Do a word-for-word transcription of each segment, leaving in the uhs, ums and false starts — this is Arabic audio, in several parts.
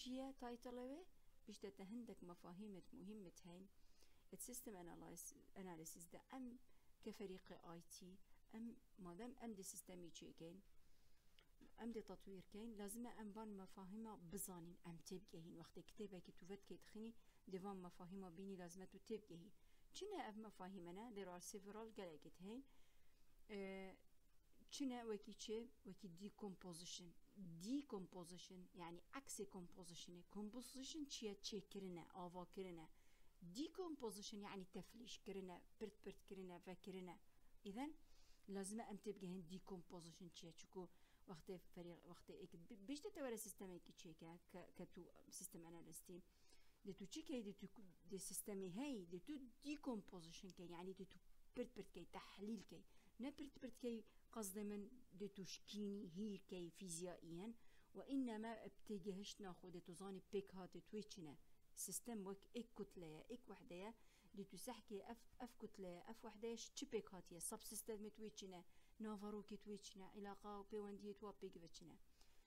چیه تایتلوه بیشتر هندک مفاهیمت مهمت هین السيستم اناليسيس ده ام كفريق اي تي ام مادام ام دي سيستمي كين ام دي تطوير كين لازم ام بان مفاهيمه بزانين ام تبقيهين وقت كتابه كي توفت كي تخني ديفان مفاهيمه بيني لازم تو تبقيهي چنا ام مفاهيمنا there are several قالكت هين چنا وكي چه وكي decomposition decomposition يعني عكس composition composition چيه چه كرنا آوا كرنا decomposition يعني تفليش كرنا برت برت كرنا فكرنا إذن لازم أن تبقى هن decomposition چيه چكو وقت فريق وقت إك بيش تتورى سيستمي كي چيه ك كتو سيستم أناليستي دي تو چي كي دي تو دي سيستمي هاي دي تو decomposition كي يعني دي تو برت برت كي تحليل كي نا برت برت كي قصد من دي تو شكيني هي كي فيزيائيا وإنما ابتجهش ناخد تزاني بيك هات تويتشنا سيستم وك إك كتلة إك وحدة دي تسحكي أف أف كتلة أف وحدة شبيك هاتية سب سيستم تويتشنا نافروك تويتشنا علاقة بيواندية توابيك وتشنا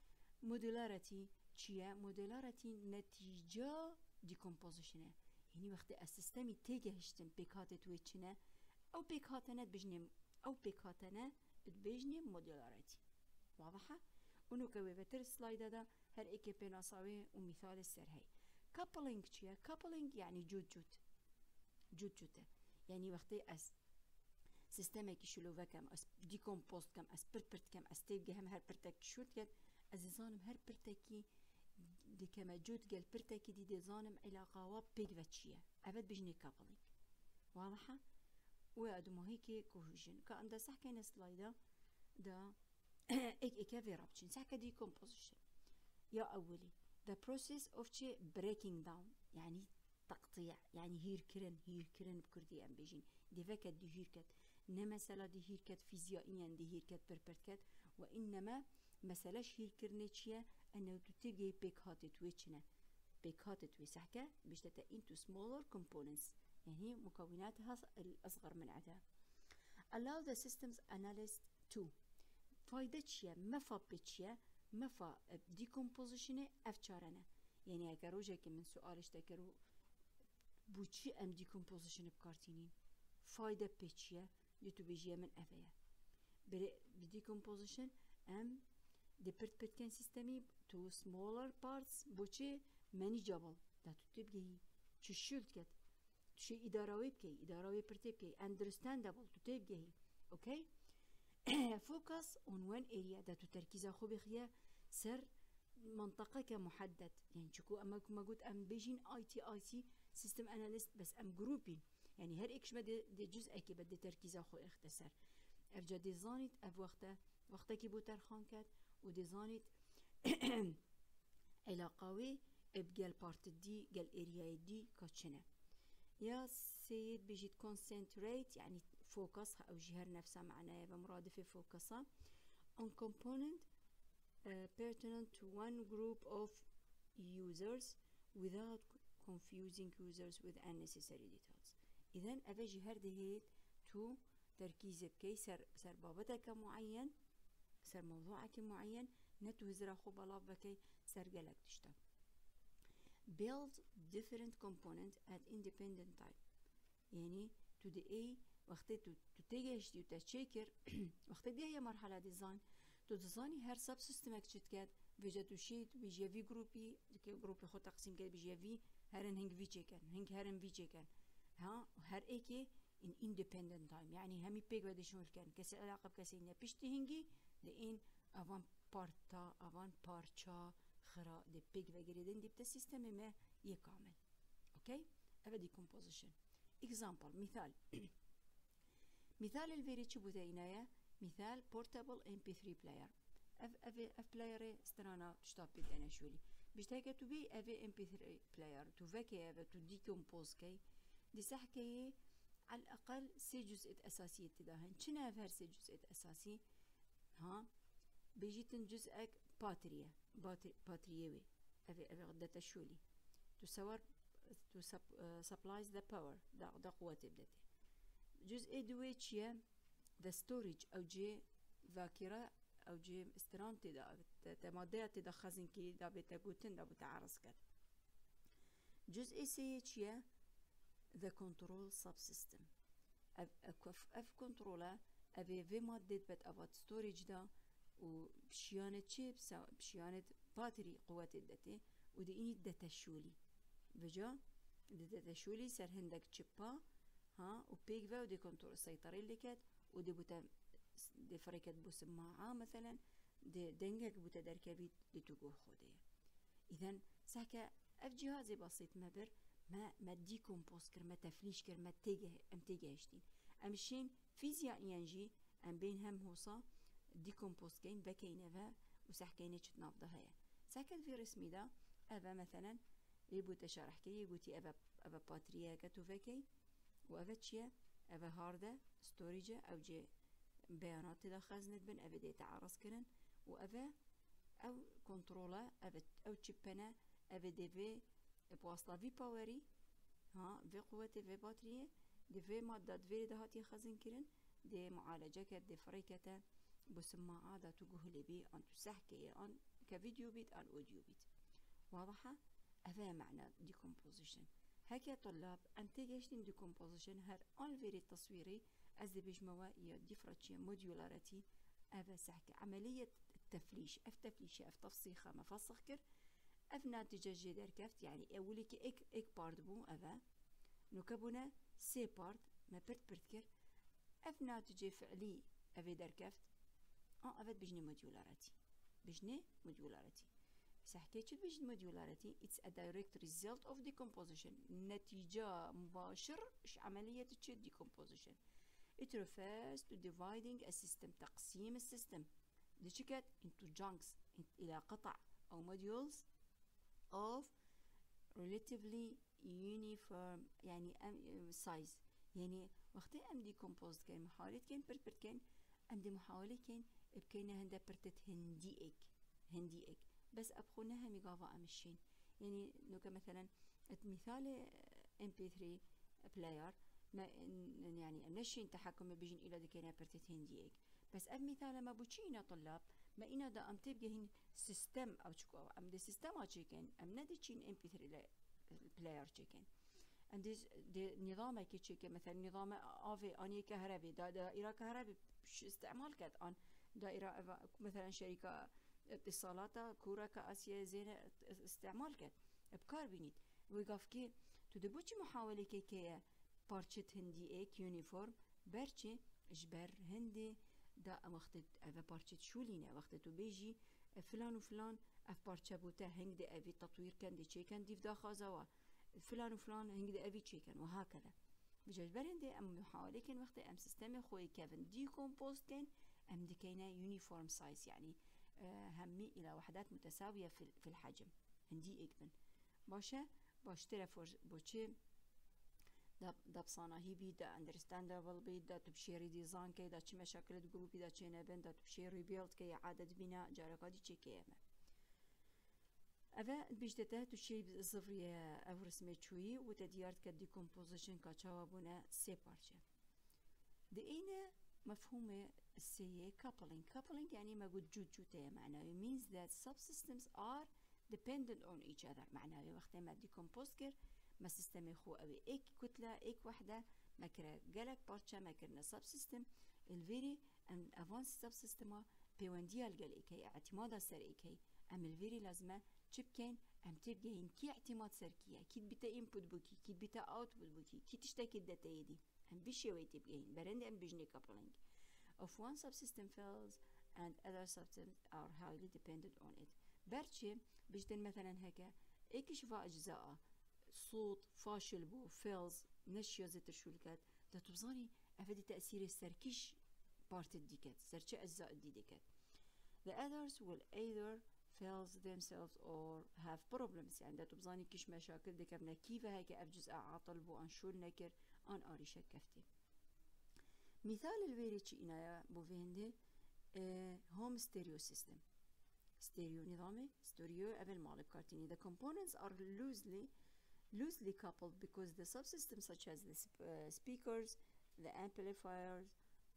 مودولاريتي شيا مودولاريتي نتيجة ديكومبوزيشنا يعني وقت السيستم تجهشتن بيك هات تويتشنا أو بيك هاتنا بجنم أو بيك هاتنا بجنم مودولاريتي واضحة؟ ونوكوي بتر سلايد ده هر إيكي بناصاوي ومثال السر هاي coupling چیه؟ coupling يعني جود جود جود جوده يعني وقتی از سیستمی که شلوه کم از دیکمپوست کم از پرت پرت کم از تیب هم هر پرتک شورت کرد از زانم هر پرتکی دی کم جود گل پرتکی دی دی زانم علاقه و بیگ و چیه ابد بجنی coupling واضحه؟ و ادمو هيك cohesion كأن ده صح كان سلايدا ده ایک ایک في رابطين صح كدي composition يا أولي the process of breaking down يعني تقطيع يعني هير كرن هير كرن بكردي أم بيجين دي فكت دي هير كت نما مسألة دي هير كت فيزيائيا دي هير كت بربرت وإنما مسألة هير كرنتشيا أنه تتبقى بيك هاتت ويتشنا بيك هاتت ويسحكة بيشتتا into smaller components يعني مكوناتها الأصغر من عدها allow the systems analyst to فايدتشيا مفا بيتشيا مفا decomposition أفشارنا يعني أكرو جاك من سؤالش تكرو بوشي أم decomposition بكارتينين فايدة بيتشيا يتو بيجيا من أفيا بديكomposition أم دي برت برت كان سيستمي to smaller parts بوشي manageable دا تتبقى تشيلت كت تشي إداراوي بكي إداراوي برتي بكي understandable تتبقى أوكي focus on one area دا تركيزا خو بخيا سر منطقة كمحدد يعني شكو أما ما قلت أم بيجين آي تي آي تي سيستم أناليست بس أم جروبين يعني هر إكش ما دي, دي جزء كي بدي تركيزا خو اختصر أفجا ديزاينت أف وقتا وقتا كي بو ترخان كات وديزاينت علاقاوي بقال بارت دي قال اريا دي كاتشنا يا سيد بيجي concentrate يعني فوكس أو جهر نفسها معناها بمرادفة فوكسها on component uh, pertinent to one group of users without confusing users with unnecessary details. إذن أبا جهر دهيت تو تركيز بكي سر, سر بابتك معين سر موضوعك معين نتو هزرا خو بلاف بكي سر قلق تشتا build different component at independent time يعني to the A وقت تو تتجهش دي وتشيكر وقت دي هي مرحلة ديزاين تو ديزايني هر سب سيستمك شتكات بيجا تو شيت بيجي في جروبي كي جروبي خو تقسيم كده بيجي في هرن هنج في تشيكن هنج هرن في تشيكن ها هر ايكي in independent time يعني همي بيج بدي شنو كان كسي علاقة بكسينا بيشتي هنجي لين أفان بارتا أفان بارشا خرا دي بيج وجريدين دي بتا سيستم ما يكامل اوكي أبدي composition example مثال مثال الفيري تشبوتينايا مثال portable إم بي ثري player اف اف اف player استرانا تشتابيد انا شولي بيشتاكا تو بي اف إم بي ثري player تو فاكي اف تو ديكومبوز كي دي سحكي على الاقل سي جزء اساسي اتداهن شنا فهر سي جزء اساسي ها بيجيتن جزءك باتريا باتري باتريوي اف اف غدتا شولي تصور to uh, supplies the power دا دا قوة بدته جزء دويتشيا the storage أو جي ذاكرة أو جي استران تدا تمادية تدا خزن كي دا بيتا قوتن دا بتعرض كد. جزء سي چيه the control subsystem. اف اف اف كنترولا افي في مادة بت افات ستوريج دا و بشيانة چي بشيانة باتري قوات الداتي ودي إني الداتا شولي بجا الداتا شولي سر هندك چبا ها و بيك فا ودي كنترول السيطرة اللي كات ودي بوتا دي فريكات بو سماعة مثلا دي دنجك بوتا دركبيت دي تقول خودي. إذن ساكا اف جهازي بسيط مبر ما ما ديكومبوز كر ما تفليش كر ما تيجه ام تيجهشتين امشين فيزيائيا جي ام بين هم هوصا ديكومبوز كين بكينه فا وسح كينه تنافضه هي ساكن في رسمي دا افا مثلا يبو تشرح كي يقولي افا افا باتريا كتو فكي وافا تشيا افا هارده ستوريجه او جي بيانات دا خزنت بن افا دي تعرض كرن وافا او كنترولا افا او تشيبنا افا دي في بواسطة في باوري ها في قوة في باترية دي في مادة في دهاتي خزن كرن دي معالجة كت دي فريكة بسماعة دا تقوه لبي أن تسحكي أن كفيديو بيت أن أوديو بيت واضحة؟ أفا معنى decomposition هكا طلاب أنتجشتين decomposition هر أن فيري التصويري أز دي بجموا يا ديفراتشي موديولاريتي أفا سحكي عملية التفليش أف تفليشي أف تفصيخة مفصخ كر اف ناتجة جي در كفت يعني اولي كي اك اك بارد بو افا نكبونا سي بارد ما برت برت كر اف ناتجة فعلي افي در كفت اه افت بجني موديولاريتي بجني موديولاريتي بس حكيت بجني موديولاريتي it's a direct result of decomposition نتيجة مباشر اش عملية تشي decomposition it refers to dividing a system تقسيم السيستم دي شكت into chunks الى قطع او modules of relatively uniform يعني ام size يعني وقت ام دي كومبوزد كان محاولة كان برت برت كان ام دي محاولة كان بكينا هندا برتت هندي اك هندي اك بس ابخونها ميغافا امشين يعني لو مثلا مثال ام بي ثري بلاير ما يعني امنشين تحكم بيجين الى دكينا برتت هندي اك بس اب مثال ما بوچينا طلاب ما إنا دا أم تبقى هن سيستم أو شكو أم دي سيستم أشيكن أم ندي تشين إم بي ثري بلاير شيكن أم دي دي نظام كي شيكن مثلا نظام آفي أني كهربي دا دائرة كهربي استعمال كات أن دائرة مثلا شركة اتصالات كورة كأسيا زينة استعمال كات بكار بينيت ويقف كي تدبوش محاولة كي كي بارشت هندي إيك يونيفورم برشي إجبر هندي دا وقت أفا بارشت شولينا وقت تو بيجي فلان وفلان أف بارشة بوتا هنگ دي أفي تطوير كان دي چي كان ديف دا خازوا فلان وفلان هنگ دي أفي چي كان وهكذا بجاج برندي أم محاولة كان وقت أم سيستم خوي كافن ديكومبوز كان أم دي كينا يونيفورم سايز يعني آه همي إلى وحدات متساوية في, في الحجم هندي إكبن باشا باش ترى بوشي دا دا بصانهي بي دا understandable بي دا تبشي ريديزاين كي دا چي مشاكل جروبي دا چي نبن دا تبشي ريبيلد كي عادة بناء جاركا دي چي كيما أفا بيجدته تشي صفرية أو رسمي چوي وتديارت كا ديكومبوزيشن كا چاوابونا سي بارچه دي اينا مفهومة السيئة coupling coupling يعني ما قد جود جوتة معناه means that subsystems are dependent on each other معناه وقت ما ديكومبوز كر ما سيستم خو أوي إيك كتلة إيك وحدة ما كرا جالك بارشة ما كرنا سب سيستم الفيري أن أفانس سب سيستما بيوانديا الجال إيكي اعتماد سر إيكي أم الفيري لازمة تشبكين أم تبجين كي اعتماد سر كيا كي بتا إنبوت بوكي كي بتا أوتبوت بوكي كي تشتكي الداتا يدي أم بيشي وي تبجين برند أم بيجني coupling of one subsystem fails and other subsystems are highly dependent on it برشي بيجدن مثلا هكا إيكي شفا أجزاء صوت فاشل بو فيلز نشيا زيت الشولكات دا تبزاني أفادي تأثير السركيش بارت الديكات سرچة أجزاء الديكات the others will either fails themselves or have problems يعني دا تبزاني كيش مشاكل دي كابنا كيف هيك أفجزء عاطل بو أنشول نكر أن آري شكفتي مثال الفيري چينا بو فيندي هوم ستيريو سيستم ستيريو نظامي ستيريو أفل مالب كارتيني the components are loosely loosely coupled because the subsystems such as the sp uh, speakers, the amplifiers,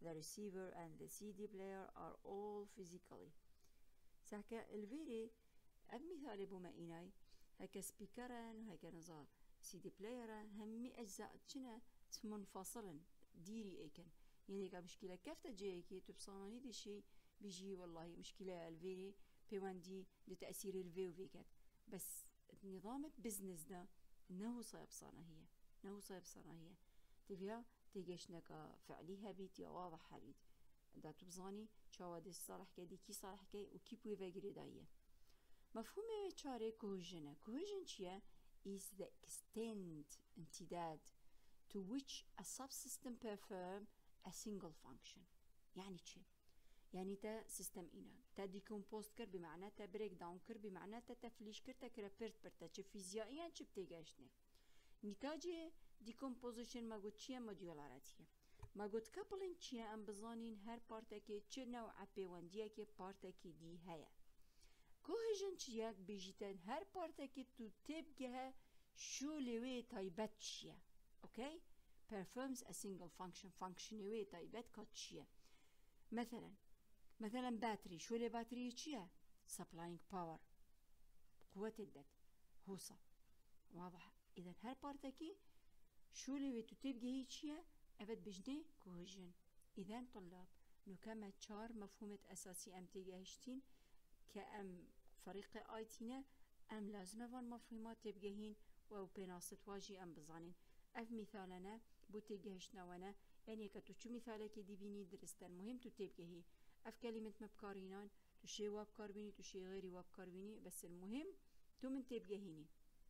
the receiver and the سي دي player are all physically. ساكا الفيري بمثال بوما إيناي هكا سبيكران وهكا نظام سي دي بلايرا همي أجزاء تشنا منفصلا ديري ايكن يعني كا مشكلة كيف تجيكي تبصاني دي شي بيجي والله مشكلة الفيري بيواندي لتأثير الفيو فيكات بس نظام بزنس ده انه صيبصانة هي انه صيبصانة هي تبيا تيجيشنك فعليها بيت يا واضح بيت دا تبصاني شاوادي صالح كي كي صالح كي وكي بوي فاجري دايه مفهوم تشاري كوهجنة كوهجن شيا is the extent امتداد to which a subsystem perform a single function. يعني شي يعني تا سيستم إنا تا decompose كر بمعنى تا break down كر بمعنى تا تفليش كر تا كرابرت برتا چه فيزيائيا چه بتيجاشنه نتاجه decomposition ما قد شيا موديولاراتيا ما قد coupling شيا ام بزانين هر بارتاكي چه نوع بيوانديا كي بارتاكي دي هيا كوهجن چياك بيجيتن هر بارتاكي تو تبقى شو لوي تايبت شيا اوكي performs a single function function لوي تايبت كات شيا مثلا مثلا باتري شو لي باتري شيا supplying power قوة الدد هوصة واضح اذا هر بارتاكي شو لوي تو تبقى هي شيا افد بجني كوهجن اذا طلاب نو كما تشار مفهومة اساسي ام تيجاهشتين كأم فريق آيتينا أم لازم فان مفهومات تبقهين و بناصة واجي أم بزانين أف مثالنا بو تيجهشنا وانا يعني كتو شو مثالك دي بيني درستان مهم تو تبقهي أف كلمة مبكارينان تو شي وابكار بيني تو شي غيري وابكار بيني بس المهم تو من تبقهيني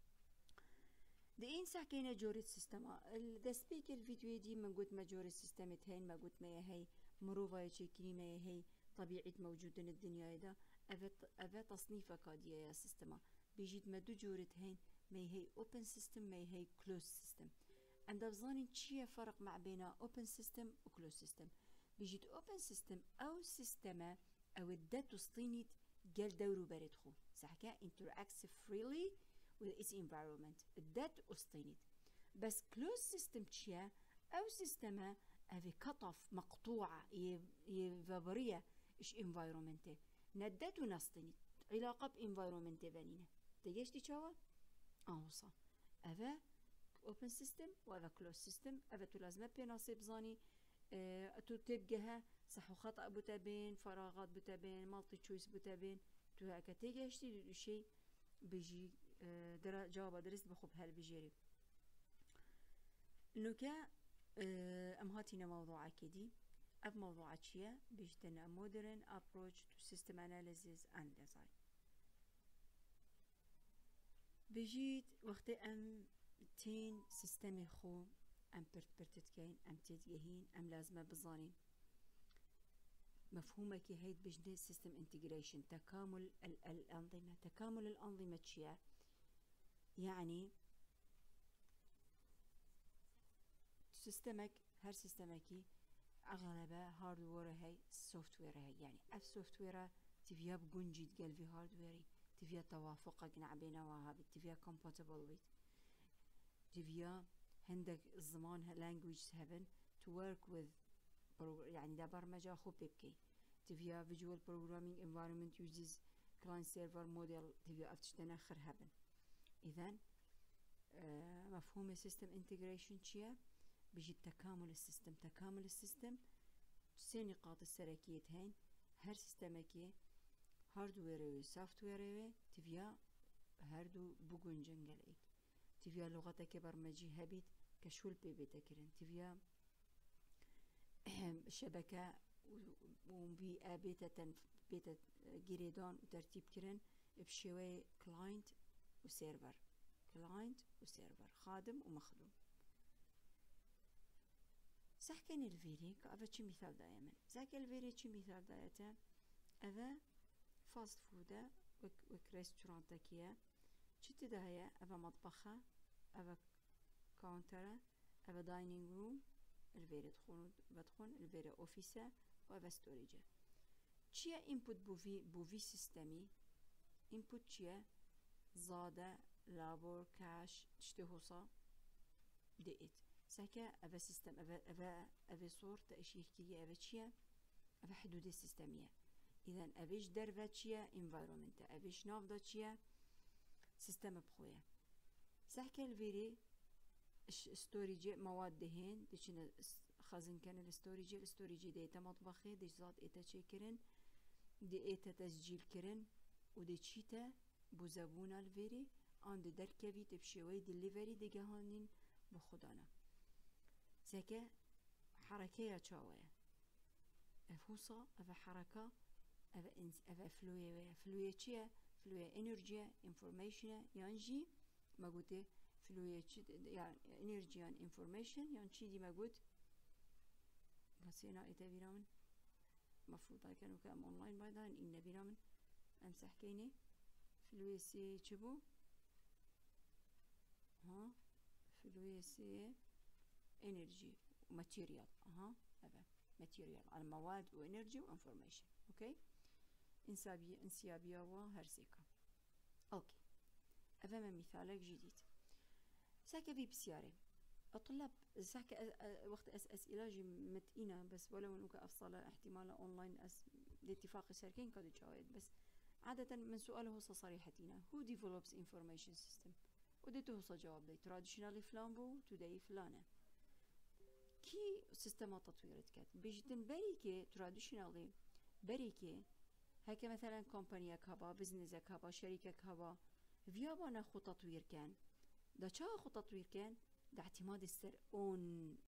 دي إن سحكينا جوري سيستما دا سبيك الفيديو دي من قد ما جوري سيستمت هين ما قد ما يهي مروفا يشيكيني ما يهي طبيعة موجودة الدنيا دا أفا تصنيفة كادية يا سيستما بيجيد ما دو جورت هين ما هي open system ما هي closed system عند بظاني تشي فرق مع بين open system و closed system بيجيد open system أو سيستما أو الدات تصطينيت جال دورو باردخو سحكا interacts freely with its environment الدات تصطينيت بس closed system تشي أو سيستما أفي كطف مقطوعة يفابرية إش environment نداتو نصطني علاقة بإنفايرومنت بانينا تيجيش تشاوا أوصى أفا open system وأفا closed system أفا تلازمة بيناصي بزاني اه تو تبقها صح وخطأ بتابين فراغات بتابين مالتي تشويس بتابين تو هكا تيجيش تي شيء بيجي اه درا جواب درست بخب هالبيجيري نوكا اه أم هاتينا موضوع كدي أب موضوع شيء بيجتنا modern approach to system analysis and design بيجيت وقت أم تين سيستمي خو أم برت برتتكين أم تتجهين أم لازمة بظانين مفهومك هيد بجني system integration تكامل ال الأنظمة تكامل الأنظمة شيء يعني سيستمك هر سيستمكي أغلبها هاردوير هاي سوفت وير هاي يعني اف سوفت وير تفيا بجنجي تقال في هاردويري تفيا توافق جنع بينها تفيا compatible with تفيا عندك الزمان language هبن to work with يعني ده برمجة خو بيبكي تفيا visual programming environment uses client server model تفيا افتشتنا خر هبن إذن آه مفهوم system integration شيء بيجي تكامل السيستم تكامل السيستم سي نقاط السركية هين هر سيستمكي هاردوير و سوفت وير تفيا هردو بوغون جنجل ايك تفيا لغتك برمجي هبيت كشول بي بيتكرن تفيا شبكة وبيئة بيتا بيتا جريدان وترتيب كرن بشوي كلاينت وسيرفر كلاينت وسيرفر خادم ومخدوم سحكن الفيري كأفا چي مثال دايما زاك الفيري چي مثال دايتا أفا فاست فودا وك, وك ريستورانتا كيا چي تدايا أفا مطبخة أفا كاونترة أفا داينينج روم الفيري تخون بدخون الفيري أوفيسا وأفا ستوريجا چيا input بوفي بوفي سيستمي input چيا زادة لابور كاش تشتهوصا دقيت ساكا أفا سيستم أفا أفا أفا صور تأشير كريه أفا تشيا أفا حدود السيستمية. إذن أفيش درفا تشيا environment، أفيش نافدا تشيا سيستم بخويا. ساكا الفيري ستوريجي مواد دهين ديشنا خزن كان الستوريجي الستوريجي ديتا مطبخي ديش زاد إيتا تشي كرن دي إيتا تسجيل كرن ودي تشيتا بوزابونا الفيري عند دركبي تبشيوي ديليفري دي جهانين بخدانا. ساكا حركة يا تشاوية أفوصة أفا حركة أفا إنس أفا فلوية فلوية تشيا فلوية إنرجيا إنفورميشن يانجي ما قلت فلوية يعني إنرجيا إنفورميشن يعني شي دي ما قلت بس هنا إيه بيرامن مفروض هاي كانوا كام أونلاين بعدها إن بيرامن أمسح كيني فلوية سي تشبو ها فلوية سي إنرجي وماتيريال ها أبا ماتيريال على مواد وإنرجي وإنفورميشن. أوكي إنسابية إنسيابية وهرسيكا. أوكي أفهم مثالك جديد. ساكا في بسيارة الطلاب ساكا وقت أس أسئلة جي متئنة بس ولو إنه كأفصل احتمال أونلاين أس لاتفاق الشركين كادو تشاهد بس عادة من سؤاله صريحتنا who develops information system وديته هو جواب لي traditionally فلان بو today فلانة كي سيستم تطويرت كات بيجتن بريكي traditionally بريكي هكا مثلا كومبانيا كابا بزنس كابا شركة كابا فيابانا خو تطوير كان دا چا خو تطوير كان دا اعتماد السر اون